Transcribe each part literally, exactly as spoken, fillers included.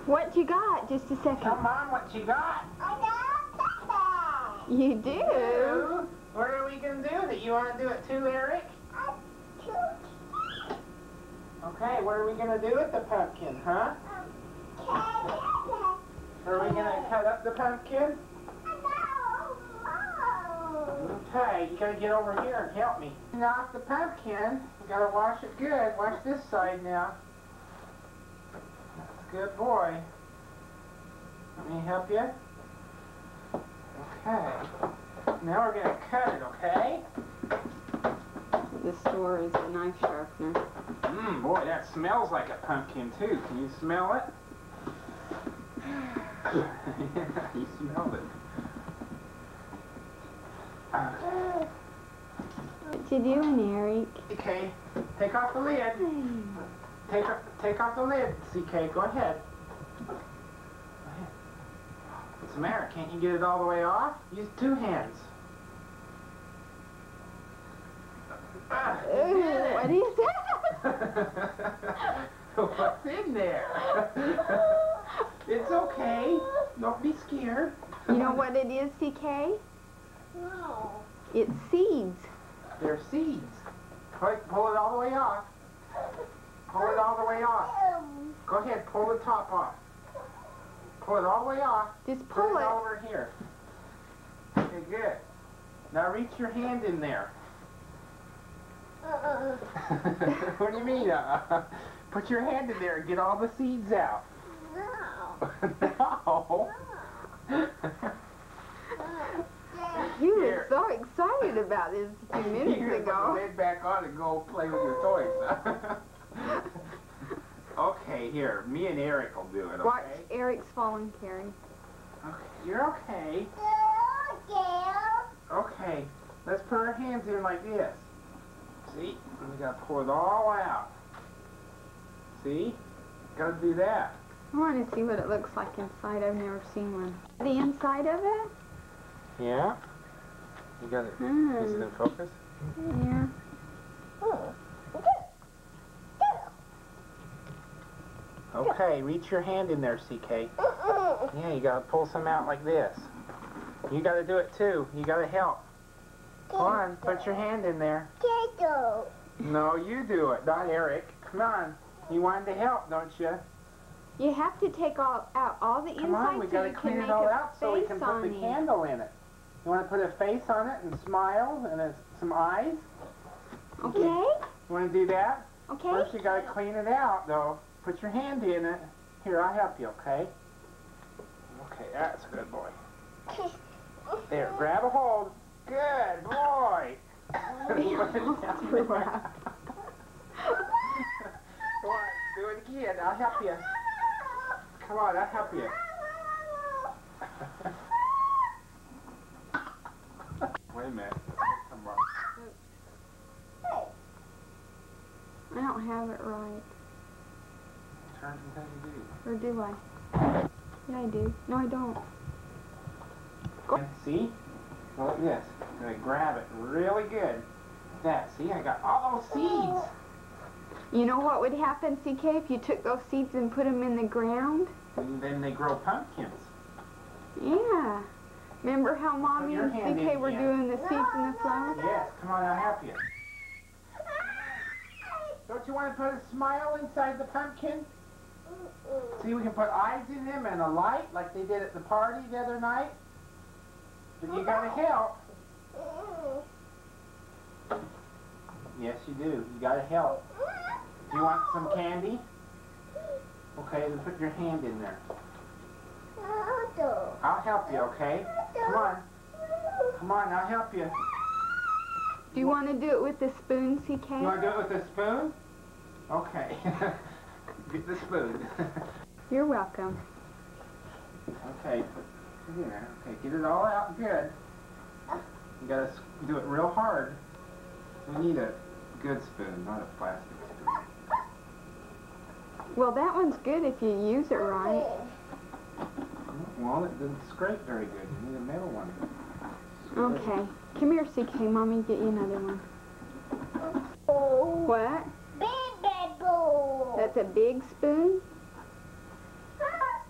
What you got? Just a second. Come on, what you got? I got it. You do? You? What are we going to do? That you want to do it too, Eric? Okay, what are we going to do with the pumpkin, huh? Are we going to cut up the pumpkin? Okay, you got to get over here and help me. Off the pumpkin. You got to wash it good. Wash this side now. That's a good boy. Let me help you. Okay. Now we're going to cut it, okay? The store is a knife sharpener. Mmm, boy, that smells like a pumpkin, too. Can you smell it? Yeah, you smelled it. Uh, What you doing, Eric? okay, take off the lid. Take, take off the lid, C K. Go ahead. Go ahead. What's the matter? Can't you get it all the way off? Use two hands. Ah, you did it. What is that? What's in there? It's okay. Don't be scared. You know what it is, C K? No. It's seeds. They're seeds. Pull, pull it all the way off. Pull it all the way off. Go ahead, pull the top off. Pull it all the way off. Just Put pull it it. over here. Okay, good. Now reach your hand in there. Uh-uh. What do you mean? Uh, put your hand in there and get all the seeds out. No. No. You were Here. so excited about this a few minutes Here, ago. put the lid back on and go play with your toys. Okay, here. Me and Eric will do it, okay? Watch Eric's falling, Carrie. Okay, you're okay. Okay, let's put our hands in like this. See? We gotta pour it all out. See? Gotta do that. I want to see what it looks like inside. I've never seen one. The inside of it? Yeah? You got it. Hmm. Is it in focus? Yeah. Okay, reach your hand in there, C K. Yeah, you gotta pull some out like this. You gotta do it too. You gotta help. Come on, put your hand in there. No, you do it, not Eric. Come on. You wanted to help, don't you? You have to take all, out all the Come inside on, we so gotta you clean can it make all a out so we face can put on the it. candle in it. You want to put a face on it and smile and a, some eyes? Okay? You want to do that? Okay? First you gotta clean it out, though. Put your hand in it. Here, I'll help you, okay? Okay, that's a good boy. There, grab a hold. Good boy. Come on, do it again. I'll help you. Come on, I'll help you. Wait a minute. Come on. I don't have it right. Turn until you do. Or do I? Yeah, I do. No, I don't. Go. See? Go like this. I'm gonna grab it really good. That. See, I got all those seeds. You know what would happen, C K, if you took those seeds and put them in the ground? And then they grow pumpkins. Yeah. Remember how Put Mommy your and hand C K in were again. doing the seeds and the flowers? Yes, come on, I'll help you. Don't you want to put a smile inside the pumpkin? See, we can put eyes in them and a light like they did at the party the other night. But you gotta help. Yes, you do. You gotta help. Do you want some candy? Okay, then put your hand in there. I'll help you, okay? Come on. Come on, I'll help you. Do you want to do it with the spoon, C K? You want to do it with a spoon? Okay. Get the spoon. You're welcome. Okay. Put it in there. Okay, get it all out good. You gotta s- do it real hard. We need a good spoon, not a plastic spoon. Well, that one's good if you use it right. Well, it doesn't scrape very good. You need a metal one. Okay. Come here, C K. Mommy, get you another one. What? That's a big spoon?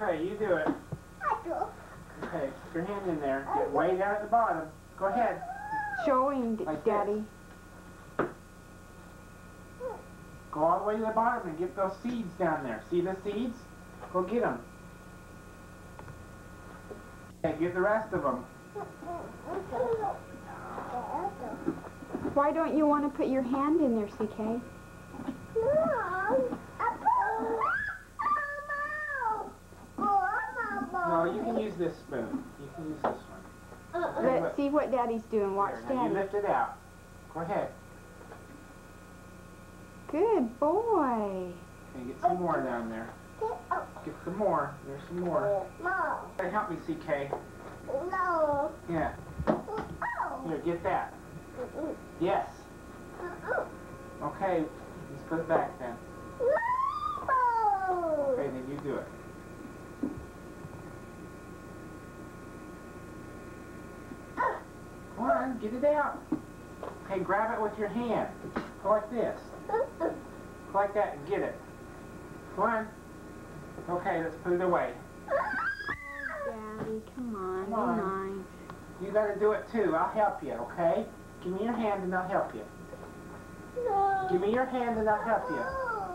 Okay, you do it. Okay, put your hand in there. Get way down at the bottom. Go ahead. Showing, Like Daddy. this. Go all the way to the bottom and get those seeds down there. See the seeds? Go get them. Okay, get the rest of them. Why don't you want to put your hand in there, C K? No, you can use this spoon. You can use this one. Let's see what Daddy's doing. Watch Here, now you Daddy. lift it out. Go ahead. Good boy. Okay, get some more down there. Get some more. There's some more. Hey, help me, C K. No. Yeah. Here, get that. Yes. Okay, let's put it back then. Okay, then you do it. Come on, get it out. Okay, grab it with your hand. Go like this. Go like that and get it. Come on. Okay, let's put it away. Daddy, come on. Come on. Be nice. You gotta do it too. I'll help you, okay? Give me your hand and I'll help you. No. Give me your hand and I'll help you.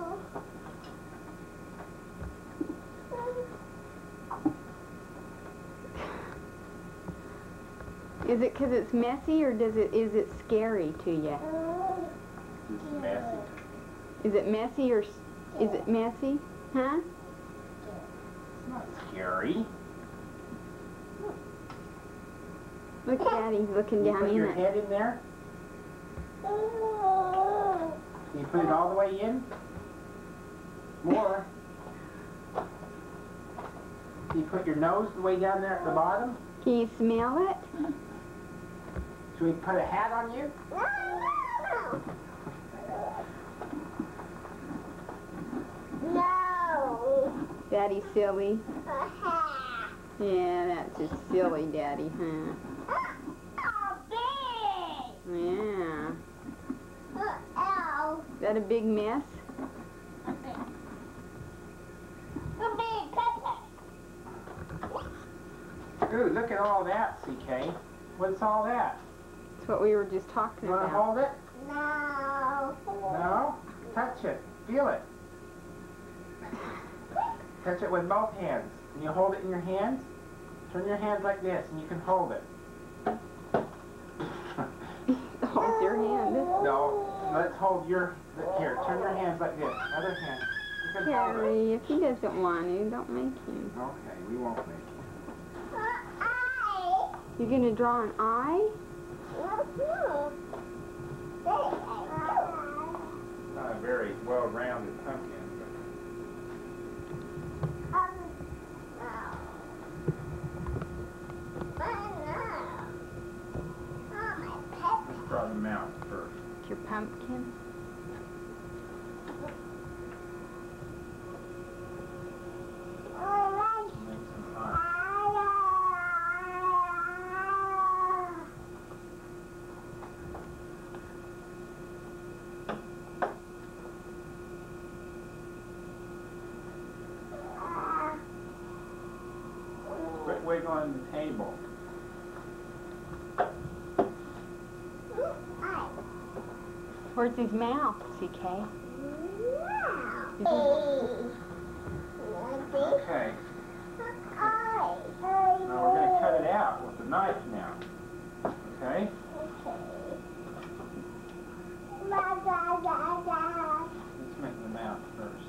Is it because it's messy or does it is it scary to you? It's messy. Is it messy or s- is it messy? Huh? It's not scary. Look, Daddy's looking You down put in your it. head in there. You put it all the way in. More. You put your nose way down there at the bottom. Can you smell it? Should we put a hat on you? No. Daddy's silly. Uh-huh. Yeah, that's just silly, Daddy, huh? Oh, big. Yeah. Uh-oh. Is that a big mess? A big pepper. Ooh, look at all that, C K. What's all that? That's what we were just talking You want to about. hold it? No. No? Touch it. Feel it. Touch it with both hands. Can you hold it in your hands? Turn your hands like this and you can hold it. Hold your hand. No, let's hold your, here, turn your hands like this. Other hand. You can hold it. Harry, if he doesn't want to, don't make him. Okay, we won't make it. Uh-oh. You're going to draw an eye? Not a very well-rounded pumpkin. Let's draw the mouth first. It's your pumpkin. Make some eyes. Quit wiggling the table. Where's his mouth, C K? Okay. Now we're going to cut it out with the knife now. Okay? Let's make the mouth first.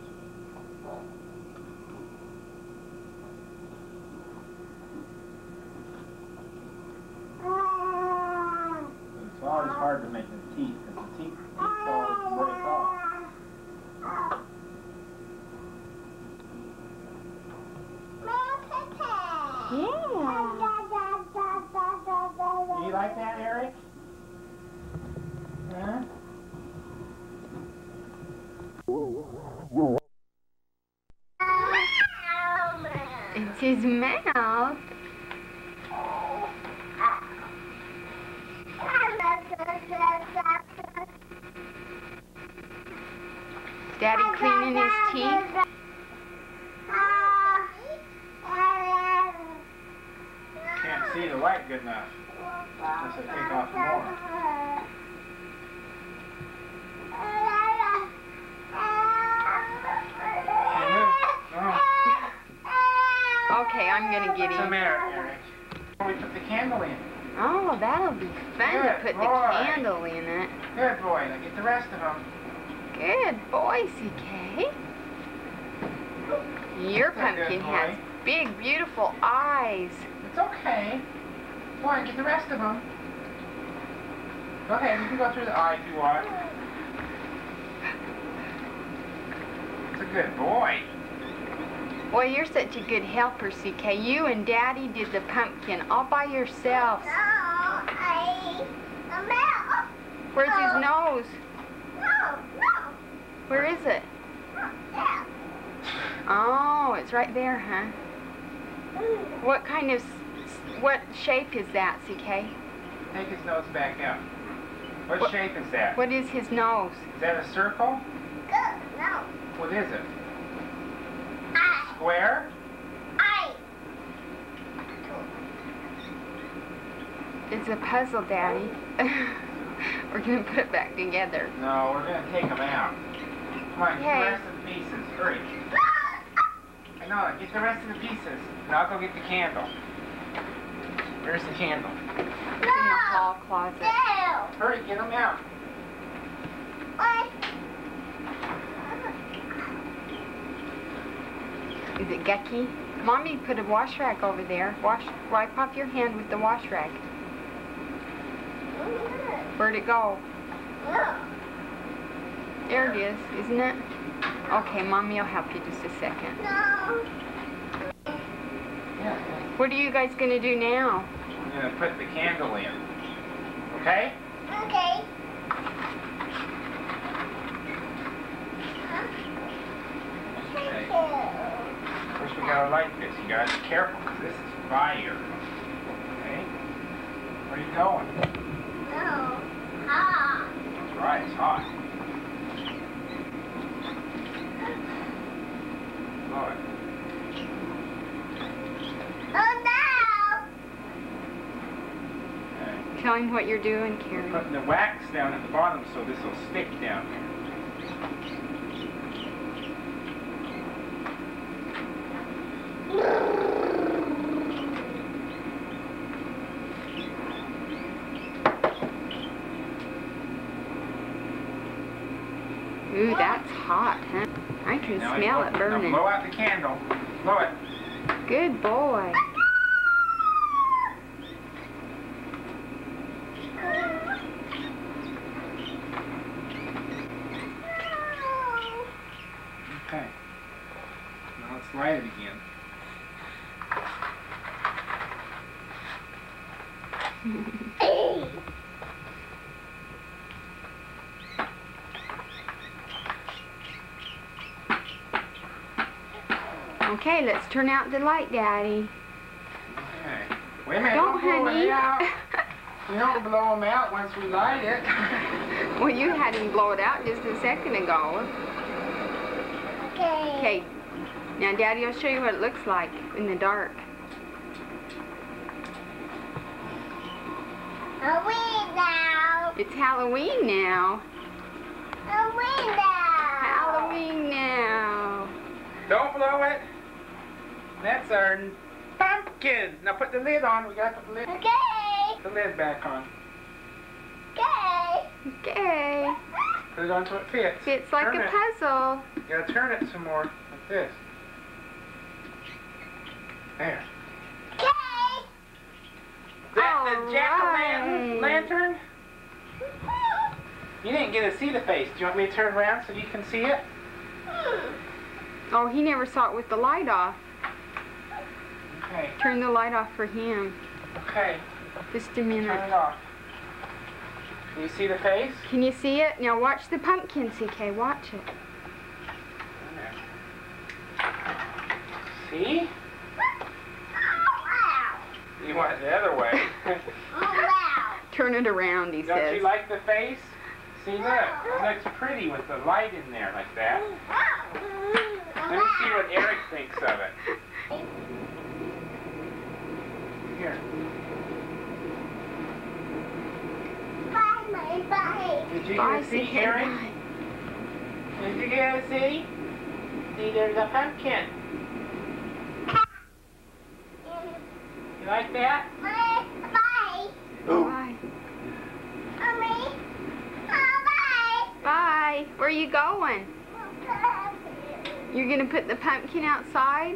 It's always hard to make the teeth because the teeth, teeth always break off. Yeah. Do you like that, Eric? Huh? It's his mouth. Daddy cleaning his teeth. see the light good enough. Unless I take off more. Okay, I'm gonna get Some him. air, Eric. We put the candle in. Oh, that'll be fun to Good put the boy. candle in it. Good boy. Now get the rest of them. Good boy, C K. Your That's a good pumpkin boy. has big, beautiful eyes. It's okay. Go on, get the rest of them. Go ahead, you can go through the eye if you want. It's a good boy. Boy, you're such a good helper, C K. You and Daddy did the pumpkin all by yourselves. No, I... No. Where's his nose? No, no. Where is it? Yeah. Oh, it's right there, huh? What kind of, s- s- what shape is that, C K? Take his nose back out. What, What- shape is that? What is his nose? Is that a circle? Good. No. What is it? I. Square? I. It's a puzzle, Daddy. We're gonna put it back together. No, we're going to take them out. Come on, get Okay. the rest of the pieces. Hurry. I know, get the rest of the pieces. And I'll go get the candle. Where's the candle? It's in the hall closet. No. Hurry, get them out. What? Is it Gucky? Mommy put a wash rag over there. Wash, wipe off your hand with the wash rag. Where'd it go? No. There it is, isn't it? Okay, Mommy will help you just a second. No. Yeah. What are you guys gonna do now? I'm going to put the candle in. Okay? Okay. Okay. Thank you. First we gotta light this. You gotta be careful because this is fire. Okay? Where are you going? No. Ah. That's right, it's hot. Blow it. Oh no. Okay. Tell him what you're doing, We're Karen. putting the wax down at the bottom so this will stick down here. Ooh, that's hot, huh? I can Now smell blow- it now burning. blow out the candle. Blow it. Good boy. Okay. Now let's light it again. Okay, let's turn out the light, Daddy. Okay. Wait a minute. Don't, blow honey. it out. You don't blow them out once we light it. Well, you had him blow it out just a second ago. Okay. Okay, now Daddy will show you what it looks like in the dark. Halloween now. It's Halloween now. Halloween now. Halloween now. Don't blow it. That's our pumpkin. Now put the lid on. We gotta put the lid, Okay. the lid back on. Okay. Okay. Put it on so it fits. It's like Turn a it. puzzle. You gotta turn it some more, like this. There. Okay. Is that the All jack-o'-lantern? right. Lantern? You didn't get to see the face. Do you want me to turn around so you can see it? Oh, he never saw it with the light off. Okay. Turn the light off for him. Okay. Just a Turn minute. it off. Do you see the face? Can you see it? Now watch the pumpkin, C K. Watch it. See? Oh, wow. You want it the other way. Oh, wow. Turn it around, he Don't says. you like the face? See, look. It looks pretty with the light in there like that. Let me see what Eric thinks of it. Here. Did you Bye, get to see, C K. Sharon? Bye. Did you get to see? See, there's a pumpkin. You like that? Bye. Bye. Bye. Mommy. Bye. Bye. Where are you going? You're going to put the pumpkin outside?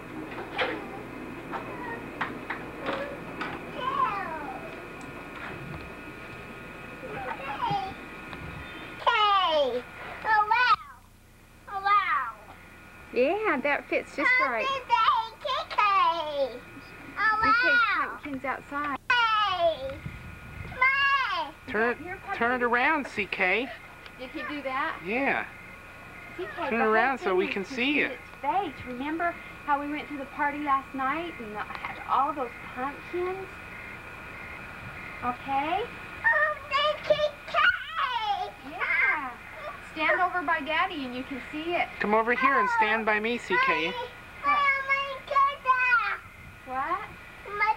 Okay. Oh, wow. Oh, wow. Yeah, that fits just right. Happy birthday, Kiki. Oh, Okay, wow. pumpkin's outside. Hey. Bye. Turn, turn it around, C K. Did he do that? Yeah. C K, Turn the whole around so thing we is can to see it. Its face. Remember how we went to the party last night and the, had all those pumpkins? Okay? Oh, thank you, Kiki. Yeah. Stand over by Daddy and you can see it. Come over here and stand by me, C K. Oh, my God. What? My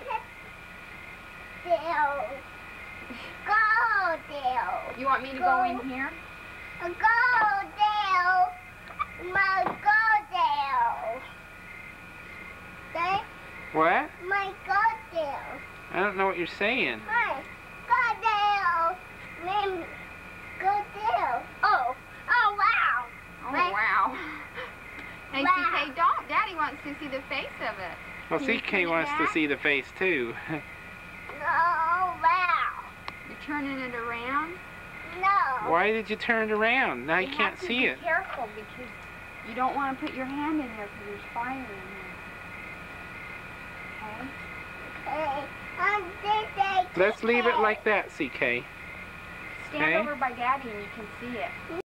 tail. Go, Dale. You want me to go in here? Go, Dale. My go, Dale. Okay? What? My go, Dale. I don't know what you're saying. My go, Dale. Name go, Dale. Oh, oh, wow. Oh, My- wow. Hey, Wow. C K, don't. Daddy wants to see the face of it. Well, Can you C K turn it wants to back? see the face, too. Oh, wow. You're turning it around? No. Why did you turn it around? Now you have can't to see be it. careful because you don't want to put your hand in there because there's fire in there. Okay? Okay. I'm just a Let's leave it kid. like that, C K. Stand Okay. over by Daddy and you can see it.